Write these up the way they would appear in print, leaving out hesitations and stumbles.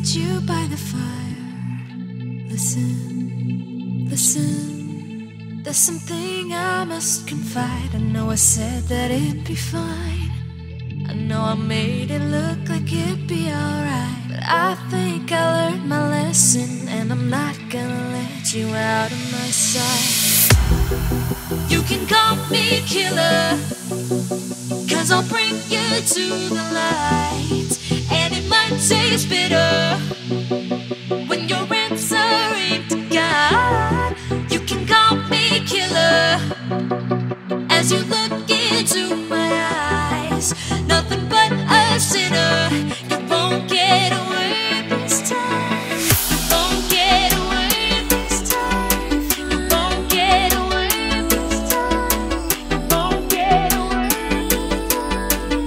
seated you by the fire. Listen, listen, there's something I must confide. I know I said that it'd be fine. I know I made it look like it'd be alright, but I think I learned my lesson, and I'm not gonna let you out of my sight. You can call me killer, 'cause I'll bring you to the light. And it might taste bitter when you're answering to God. You can call me killer as you look into my eyes. Nothing but a sinner. You won't get away this time. You won't get away this time. You won't get away this time. You won't get away this time.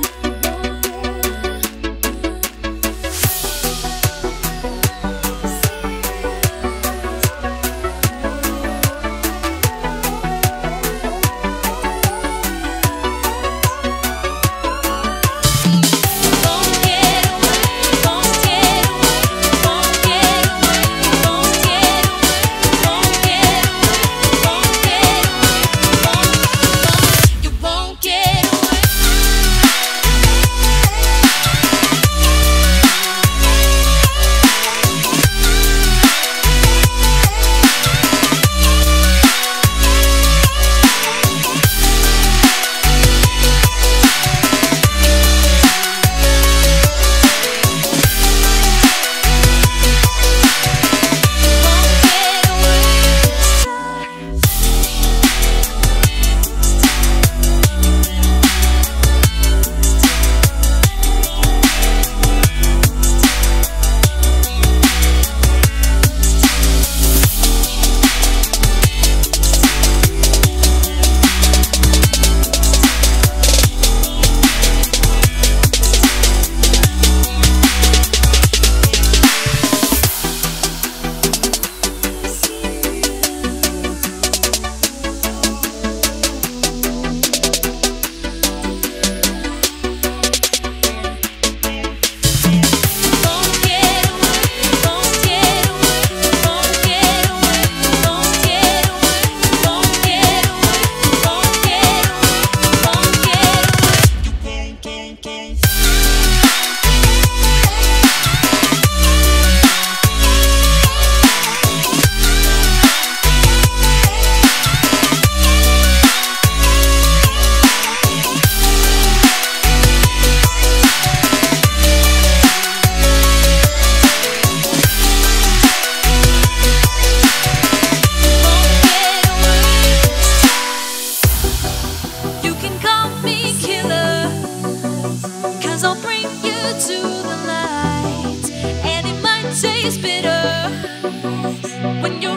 I'll bring you to the light, and it might taste bitter when you're